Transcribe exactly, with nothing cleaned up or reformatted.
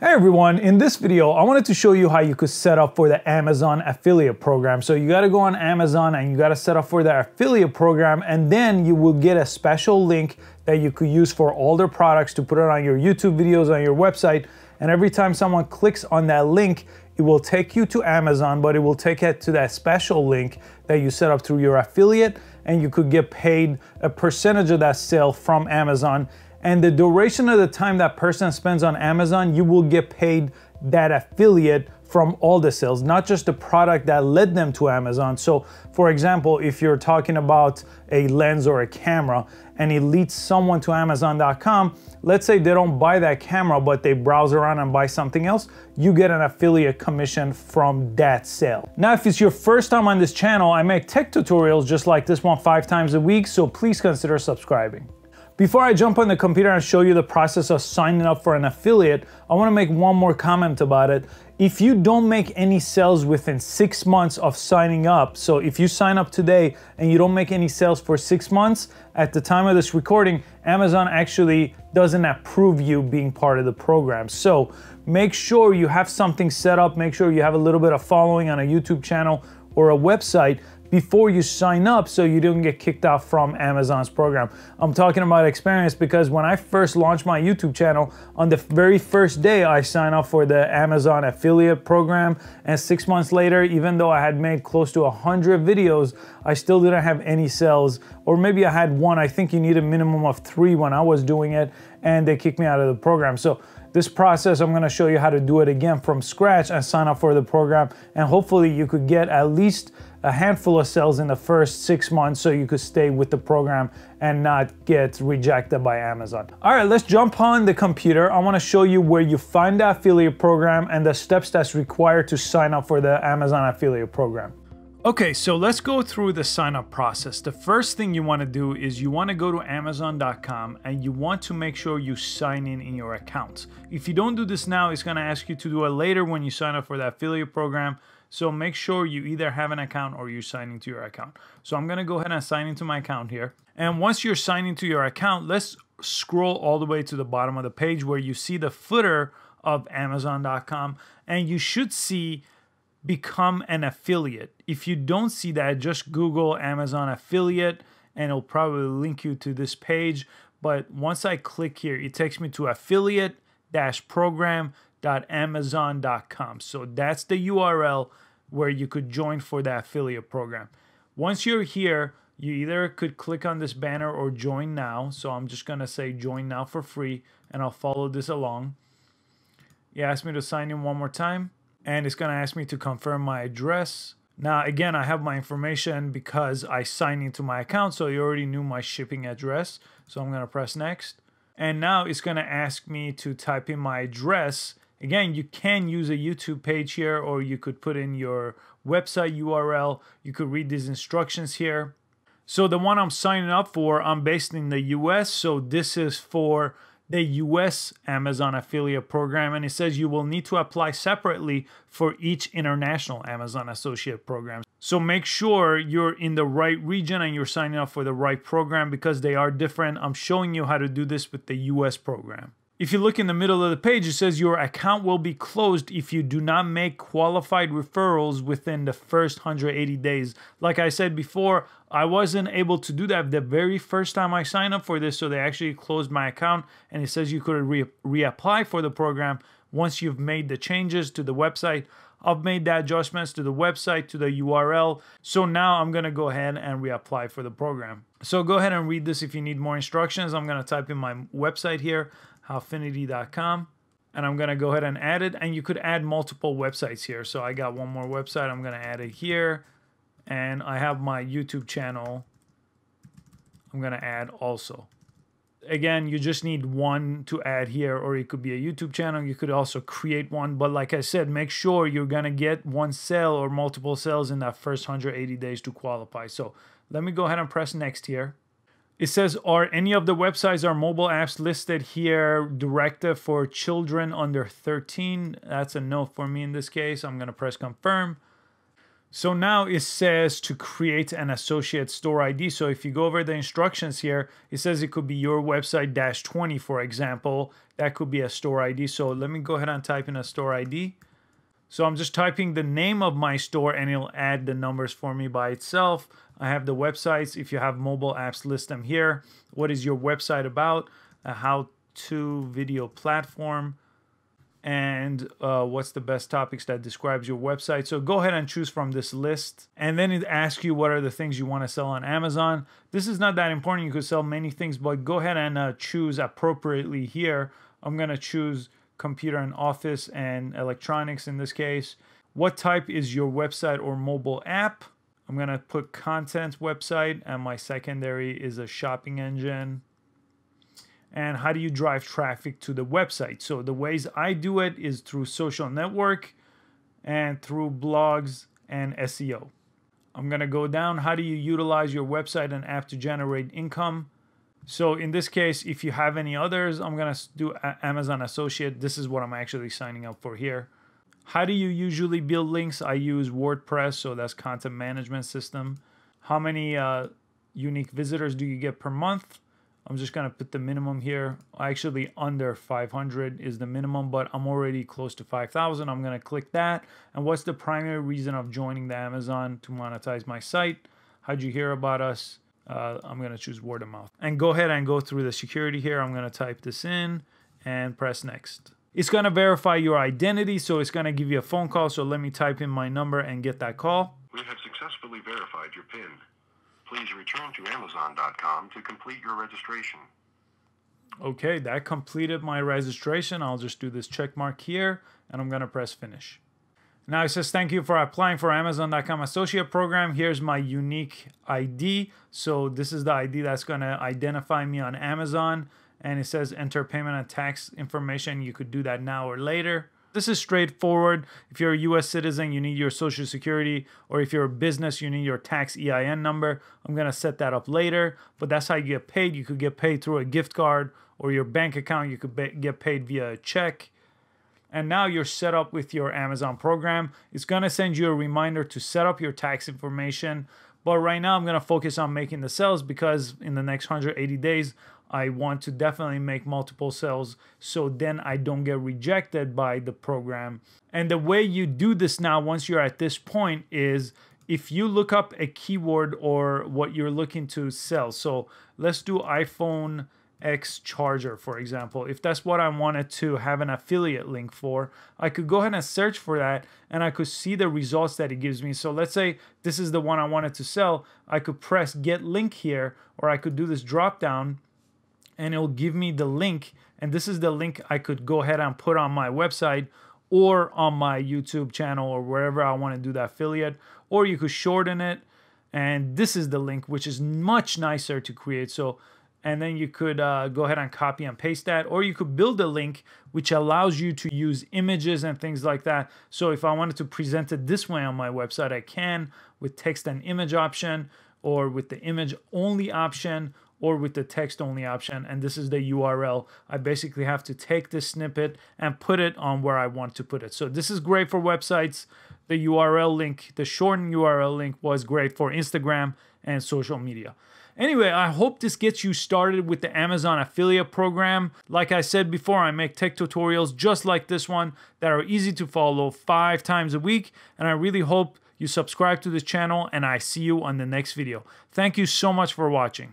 Hey everyone, in this video, I wanted to show you how you could set up for the Amazon affiliate program. So you gotta go on Amazon and you gotta set up for the affiliate program, and then you will get a special link that you could use for all their products to put it on your YouTube videos, on your website. And every time someone clicks on that link, it will take you to Amazon, but it will take it to that special link that you set up through your affiliate, and you could get paid a percentage of that sale from Amazon. And the duration of the time that person spends on Amazon, you will get paid that affiliate from all the sales, not just the product that led them to Amazon. So for example, if you're talking about a lens or a camera and it leads someone to Amazon dot com, let's say they don't buy that camera, but they browse around and buy something else, you get an affiliate commission from that sale. Now, if it's your first time on this channel, I make tech tutorials just like this one five times a week, so please consider subscribing. Before I jump on the computer and show you the process of signing up for an affiliate, I want to make one more comment about it. If you don't make any sales within six months of signing up, so if you sign up today and you don't make any sales for six months, at the time of this recording, Amazon actually doesn't approve you being part of the program. So make sure you have something set up, make sure you have a little bit of following on a YouTube channel or a website before you sign up so you don't get kicked out from Amazon's program. I'm talking about experience because when I first launched my YouTube channel, on the very first day I signed up for the Amazon affiliate program, and six months later, even though I had made close to a hundred videos, I still didn't have any sales, or maybe I had one. I think you need a minimum of three when I was doing it, and they kicked me out of the program. So this process, I'm gonna show you how to do it again from scratch and sign up for the program, and hopefully you could get at least a handful of sales in the first six months so you could stay with the program and not get rejected by Amazon. All right, let's jump on the computer. I wanna show you where you find the affiliate program and the steps that's required to sign up for the Amazon affiliate program. Okay, so let's go through the sign up process. The first thing you wanna do is you wanna go to Amazon dot com and you want to make sure you sign in in your account. If you don't do this now, it's gonna ask you to do it later when you sign up for the affiliate program. So make sure you either have an account or you sign into your account. So I'm gonna go ahead and sign into my account here. And once you're signed into your account, let's scroll all the way to the bottom of the page where you see the footer of Amazon dot com, and you should see become an affiliate. If you don't see that, just Google Amazon affiliate and it'll probably link you to this page. But once I click here, it takes me to affiliate dash program dot amazon dot com. So that's the U R L where you could join for the affiliate program. Once you're here, you either could click on this banner or join now. So I'm just gonna say join now for free, and I'll follow this along. It asked me to sign in one more time, and it's gonna ask me to confirm my address. Now, again, I have my information because I signed into my account, so you already knew my shipping address. So I'm gonna press next. And now it's gonna ask me to type in my address. Again, you can use a YouTube page here, or you could put in your website U R L. You could read these instructions here. So the one I'm signing up for, I'm based in the U S, so this is for the U S Amazon affiliate program, and it says you will need to apply separately for each international Amazon associate program. So make sure you're in the right region and you're signing up for the right program because they are different. I'm showing you how to do this with the U S program. If you look in the middle of the page, it says your account will be closed if you do not make qualified referrals within the first one hundred eighty days. Like I said before, I wasn't able to do that the very first time I signed up for this, so they actually closed my account, and it says you could re reapply for the program once you've made the changes to the website. I've made the adjustments to the website, to the U R L. So now I'm gonna go ahead and reapply for the program. So go ahead and read this if you need more instructions. I'm gonna type in my website here, Howfinity dot com, and I'm gonna go ahead and add it, and you could add multiple websites here. So I got one more website, I'm gonna add it here, and I have my YouTube channel I'm gonna add also. Again, you just need one to add here, or it could be a YouTube channel. You could also create one, but like I said, make sure you're gonna get one sale or multiple sales in that first one hundred eighty days to qualify. So let me go ahead and press next here. It says, are any of the websites or mobile apps listed here directed for children under thirteen? That's a no for me in this case. I'm gonna press confirm. So now it says to create an associate store I D. So if you go over the instructions here, it says it could be your website dash twenty, for example. That could be a store I D. So let me go ahead and type in a store I D. So I'm just typing the name of my store and it'll add the numbers for me by itself. I have the websites. If you have mobile apps, list them here. What is your website about? A how-to video platform. And uh, what's the best topics that describes your website. So go ahead and choose from this list. And then it asks you what are the things you want to sell on Amazon. This is not that important. You could sell many things, but go ahead and uh, choose appropriately here. I'm going to choose computer and office and electronics in this case. What type is your website or mobile app? I'm going to put content website, and my secondary is a shopping engine. And how do you drive traffic to the website? So the ways I do it is through social network and through blogs and S E O. I'm gonna go down. How do you utilize your website and app to generate income? So in this case, if you have any others, I'm gonna do Amazon Associate. This is what I'm actually signing up for here. How do you usually build links? I use WordPress, so that's content management system. How many uh, unique visitors do you get per month? I'm just going to put the minimum here. Actually, under five hundred is the minimum, but I'm already close to five thousand. I'm going to click that. And what's the primary reason of joining the Amazon to monetize my site? How'd you hear about us? Uh, I'm going to choose word of mouth. And go ahead and go through the security here. I'm going to type this in and press next. It's going to verify your identity, so it's going to give you a phone call. So let me type in my number and get that call. We have successfully verified your PIN. Please return to amazon dot com to complete your registration. Okay, that completed my registration. I'll just do this check mark here, and I'm going to press finish. Now it says, thank you for applying for amazon dot com associate program. Here's my unique I D. So this is the I D that's going to identify me on Amazon. And it says enter payment and tax information. You could do that now or later. This is straightforward. If you're a U S citizen, you need your social security, or if you're a business, you need your tax E I N number. I'm gonna set that up later, but that's how you get paid. You could get paid through a gift card or your bank account. You could get paid via a check. And now you're set up with your Amazon program. It's gonna send you a reminder to set up your tax information. But right now I'm gonna focus on making the sales because in the next one hundred eighty days, I want to definitely make multiple sales so then I don't get rejected by the program. And the way you do this now, once you're at this point, is if you look up a keyword or what you're looking to sell. So let's do iPhone X charger, for example. If that's what I wanted to have an affiliate link for, I could go ahead and search for that and I could see the results that it gives me. So let's say this is the one I wanted to sell. I could press get link here, or I could do this drop down and it'll give me the link. And this is the link I could go ahead and put on my website or on my YouTube channel or wherever I want to do the affiliate, or you could shorten it. And this is the link, which is much nicer to create. So, and then you could uh, go ahead and copy and paste that, or you could build a link which allows you to use images and things like that. So if I wanted to present it this way on my website, I can with text and image option, or with the image only option, or with the text only option. And this is the U R L. I basically have to take this snippet and put it on where I want to put it. So this is great for websites. The U R L link, the shortened U R L link was great for Instagram and social media. Anyway, I hope this gets you started with the Amazon affiliate program. Like I said before, I make tech tutorials just like this one that are easy to follow five times a week. And I really hope you subscribe to this channel, and I see you on the next video. Thank you so much for watching.